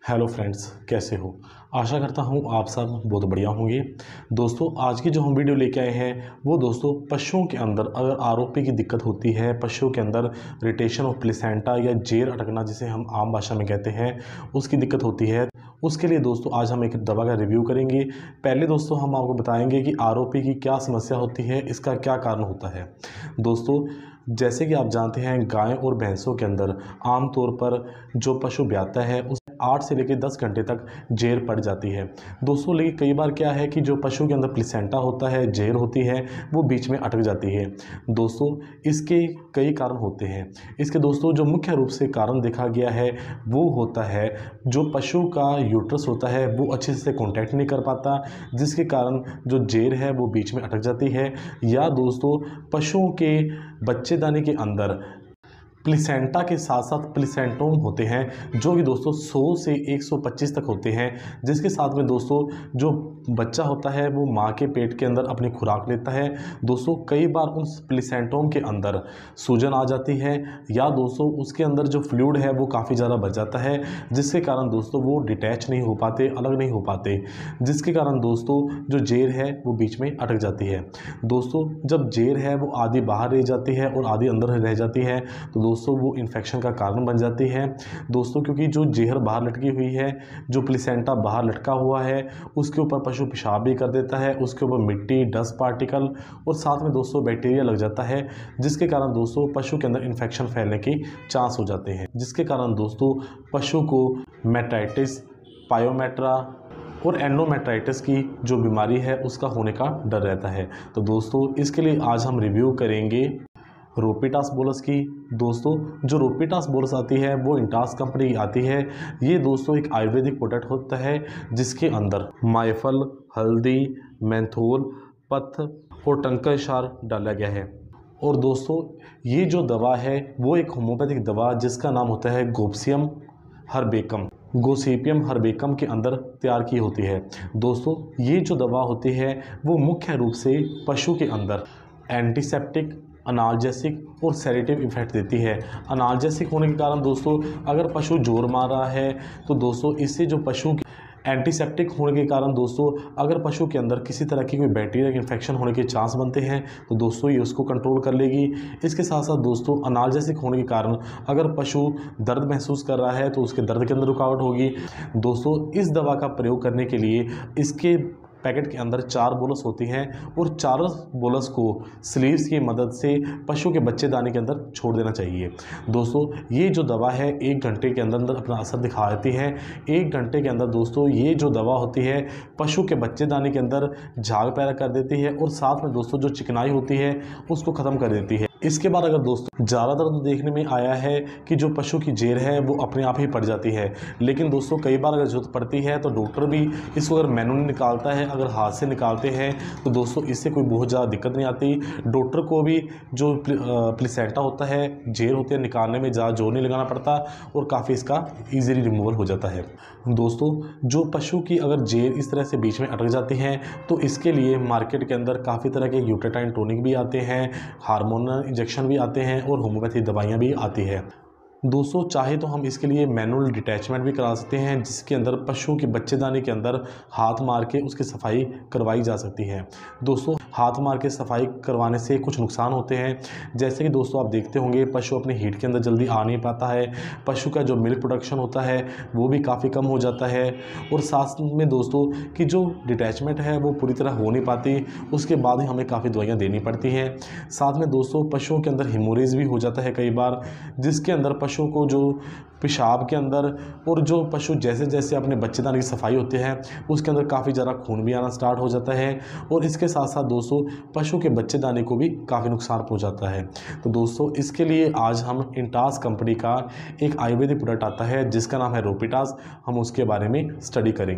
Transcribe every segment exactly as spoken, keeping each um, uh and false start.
Hello friends, कैसे हो। आशा करता हूँ आप सब बहुत बढ़िया होंगे। दोस्तों, आज की जो हम वीडियो लेके आए हैं वो दोस्तों पशुओं के अंदर अगर आरओपी की दिक्कत होती है, पशुओं के अंदर रिटेशन ऑफ प्लेसेंटा या जेर अटकना जिसे हम आम भाषा में कहते हैं, उसकी दिक्कत होती है, उसके लिए दोस्तों आज हम एक दवा का रिव्यू करेंगे। पहले दोस्तों हम आपको बताएंगे कि आरओपी की क्या समस्या होती है, इसका क्या कारण होता है। दोस्तों, जैसे कि आप जानते हैं, गाय और भैंसों के अंदर आमतौर पर जो पशु ब्याता है उस आठ से लेकर दस घंटे तक जेर पड़ जाती है दोस्तों। लेकिन कई बार क्या है कि जो पशु के अंदर प्लेसेंटा होता है, जेर होती है, वो बीच में अटक जाती है दोस्तों। इसके कई कारण होते हैं। इसके दोस्तों जो मुख्य रूप से कारण देखा गया है वो होता है जो पशु का यूट्रस होता है वो अच्छे से कॉन्टैक्ट नहीं कर पाता, जिसके कारण जो जेर है वो बीच में अटक जाती है। या दोस्तों पशुओं के बच्चेदानी के अंदर प्लेसेंटा के साथ साथ प्लेसेंटोम होते हैं जो कि दोस्तों सौ से एक सौ पच्चीस तक होते हैं, जिसके साथ में दोस्तों जो बच्चा होता है वो माँ के पेट के अंदर अपनी खुराक लेता है। दोस्तों कई बार उस प्लेसेंटोम के अंदर सूजन आ जाती है या दोस्तों उसके अंदर जो फ्लूइड है वो काफ़ी ज़्यादा बच जाता है, जिसके कारण दोस्तों वो डिटैच नहीं हो पाते, अलग नहीं हो पाते, जिसके कारण दोस्तों जो जेर है वो बीच में अटक जाती है। दोस्तों जब जेर है वो आधी बाहर रह जाती है और आधी अंदर रह जाती है तो दोस्तों वो इन्फेक्शन का कारण बन जाती है दोस्तों, क्योंकि जो जेहर बाहर लटकी हुई है, जो प्लेसेंटा बाहर लटका हुआ है, उसके ऊपर पशु पेशाब भी कर देता है, उसके ऊपर मिट्टी, डस्ट पार्टिकल और साथ में दोस्तों बैक्टीरिया लग जाता है, जिसके कारण दोस्तों पशु के अंदर इन्फेक्शन फैलने के चांस हो जाते हैं, जिसके कारण दोस्तों पशु को मेटाइटिस, पायोमेट्रा और एंडोमेट्राइटिस की जो बीमारी है उसका होने का डर रहता है। तो दोस्तों इसके लिए आज हम रिव्यू करेंगे रोपिटास बोलस की। दोस्तों जो रोपिटास बोलस आती है वो इंटास कंपनी की आती है। ये दोस्तों एक आयुर्वेदिक प्रोडक्ट होता है जिसके अंदर मायफल, हल्दी, मेंथोल, पत्थ और टंकाक्षार डाला गया है। और दोस्तों ये जो दवा है वो एक होम्योपैथिक दवा जिसका नाम होता है गोप्सियम हर्बेकम, गोसिपियम हर्बेकम के अंदर तैयार की होती है। दोस्तों ये जो दवा होती है वो मुख्य रूप से पशु के अंदर एंटीसेप्टिक, अनाल्जेसिक और सेडेटिव इफेक्ट देती है। अनाल्जेसिक होने के कारण दोस्तों अगर पशु जोर मार रहा है तो दोस्तों इससे जो पशु एंटीसेप्टिक होने के कारण दोस्तों अगर पशु के अंदर किसी तरह की कोई बैक्टीरिया इन्फेक्शन होने के चांस बनते हैं तो दोस्तों ये उसको कंट्रोल कर लेगी। इसके साथ साथ दोस्तों अनाल्जेसिक होने के कारण अगर पशु दर्द महसूस कर रहा है तो उसके दर्द के अंदर रुकावट होगी। दोस्तों इस दवा का प्रयोग करने के लिए इसके पैकेट के अंदर चार बोलस होती हैं और चारों बोलस को स्लीव्स की मदद से पशु के बच्चेदानी के अंदर छोड़ देना चाहिए। दोस्तों ये जो दवा है एक घंटे के अंदर अंदर अपना असर दिखा देती है। एक घंटे के अंदर दोस्तों ये जो दवा होती है पशु के बच्चेदानी के अंदर झाग पैदा कर देती है और साथ में दोस्तों जो चिकनाई होती है उसको ख़त्म कर देती है। इसके बाद अगर दोस्तों ज़्यादातर तो देखने में आया है कि जो पशु की जेर है वो अपने आप ही पड़ जाती है, लेकिन दोस्तों कई बार अगर जरूरत पड़ती है तो डॉक्टर भी इसको अगर मैनुअली निकालता है, अगर हाथ से निकालते हैं तो दोस्तों इससे कोई बहुत ज़्यादा दिक्कत नहीं आती। डॉक्टर को भी जो प्लेसेंटा होता है, जेर होती है, निकालने में ज़्यादा जोर नहीं लगाना पड़ता और काफ़ी इसका ईजिली रिमूवल हो जाता है। दोस्तों जो पशु की अगर जेर इस तरह से बीच में अटक जाती है तो इसके लिए मार्केट के अंदर काफ़ी तरह के यूटेटाइन टॉनिक भी आते हैं, हार्मोनल इंजेक्शन भी आते हैं और होम्योपैथी दवाइयाँ भी आती है। दोस्तों चाहे तो हम इसके लिए मैनुअल डिटैचमेंट भी करा सकते हैं, जिसके अंदर पशु के बच्चेदानी के अंदर हाथ मार के उसकी सफाई करवाई जा सकती है। दोस्तों हाथ मार के सफाई करवाने से कुछ नुकसान होते हैं, जैसे कि दोस्तों आप देखते होंगे पशु अपने हीट के अंदर जल्दी आ नहीं पाता है, पशु का जो मिल्क प्रोडक्शन होता है वो भी काफ़ी कम हो जाता है और साथ में दोस्तों कि जो डिटैचमेंट है वो पूरी तरह हो नहीं पाती, उसके बाद ही हमें काफ़ी दवाइयाँ देनी पड़ती हैं। साथ में दोस्तों पशुओं के अंदर हेमोरेज भी हो जाता है कई बार, जिसके अंदर पशु को जो पेशाब के अंदर और जो पशु जैसे जैसे अपने बच्चेदानी की सफाई होती है उसके अंदर काफ़ी ज़्यादा खून भी आना स्टार्ट हो जाता है और इसके साथ साथ दोस्तों पशु के बच्चेदानी को भी काफ़ी नुकसान पहुंचाता है। तो दोस्तों इसके लिए आज हम इंटास कंपनी का एक आयुर्वेदिक प्रोडक्ट आता है जिसका नाम है रोपिटास, हम उसके बारे में स्टडी करेंगे।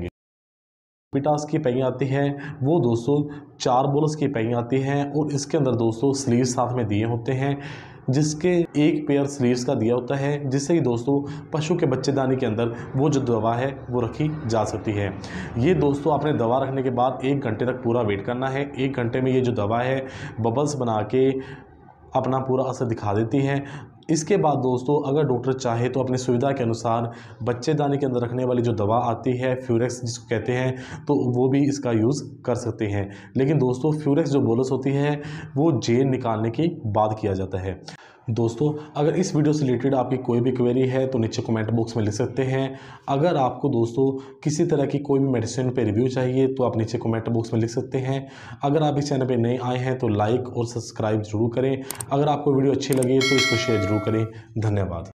रोपिटास की पैकिंग आती है वो दोस्तों चार बोलस की पैकिंग आती है और इसके अंदर दोस्तों स्लीव साथ में दिए होते हैं, जिसके एक पेयर स्लीव्स का दिया होता है, जिससे कि दोस्तों पशु के बच्चेदानी के अंदर वो जो दवा है वो रखी जा सकती है। ये दोस्तों आपने दवा रखने के बाद एक घंटे तक पूरा वेट करना है। एक घंटे में ये जो दवा है बबल्स बना के अपना पूरा असर दिखा देती है। इसके बाद दोस्तों अगर डॉक्टर चाहे तो अपनी सुविधा के अनुसार बच्चेदानी के अंदर रखने वाली जो दवा आती है फ्यूरेक्स जिसको कहते हैं, तो वो भी इसका यूज़ कर सकते हैं। लेकिन दोस्तों फ्यूरेक्स जो बोलस होती है वो जेल निकालने के बाद किया जाता है। दोस्तों अगर इस वीडियो से रिलेटेड आपकी कोई भी क्वेरी है तो नीचे कमेंट बॉक्स में लिख सकते हैं। अगर आपको दोस्तों किसी तरह की कोई भी मेडिसिन पे रिव्यू चाहिए तो आप नीचे कमेंट बॉक्स में लिख सकते हैं। अगर आप इस चैनल पे नए आए हैं तो लाइक और सब्सक्राइब जरूर करें। अगर आपको वीडियो अच्छी लगे तो इसको शेयर जरूर करें। धन्यवाद।